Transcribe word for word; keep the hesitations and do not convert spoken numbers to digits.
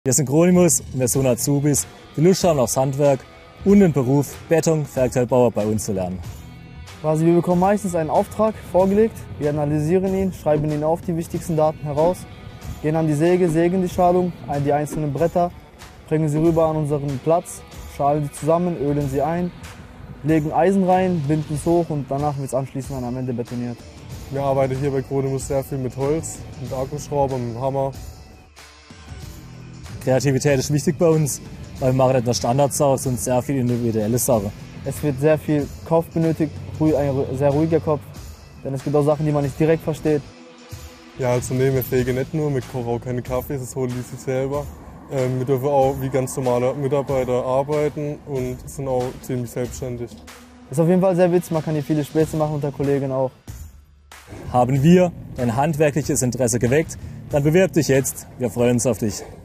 Wir sind Chronimus und wir suchen Azubis, die Lust haben aufs Handwerk und den Beruf Beton, Werkzeugabauer bei uns zu lernen. Quasi, wir bekommen meistens einen Auftrag vorgelegt, wir analysieren ihn, schreiben ihn auf, die wichtigsten Daten heraus, gehen an die Säge, sägen die Schalung, die einzelnen Bretter, bringen sie rüber an unseren Platz, schalen die zusammen, ölen sie ein, legen Eisen rein, binden es hoch und danach wird es anschließend dann am Ende betoniert. Wir arbeiten hier bei Chronimus sehr viel mit Holz, mit Akkuschrauber, mit dem Hammer. Kreativität ist wichtig bei uns, weil wir machen nicht nur Standards aus, sondern sehr viel individuelle Sachen. Es wird sehr viel Kopf benötigt, ein sehr ruhiger Kopf, denn es gibt auch Sachen, die man nicht direkt versteht. Ja, als Unternehmen fähige nicht nur, wir kochen auch keine Kaffee, das holen die sich selber. Ähm, wir dürfen auch wie ganz normale Mitarbeiter arbeiten und sind auch ziemlich selbstständig. Ist auf jeden Fall sehr witzig, man kann hier viele Späße machen unter Kollegen auch. Haben wir dein handwerkliches Interesse geweckt? Dann bewirb dich jetzt, wir freuen uns auf dich.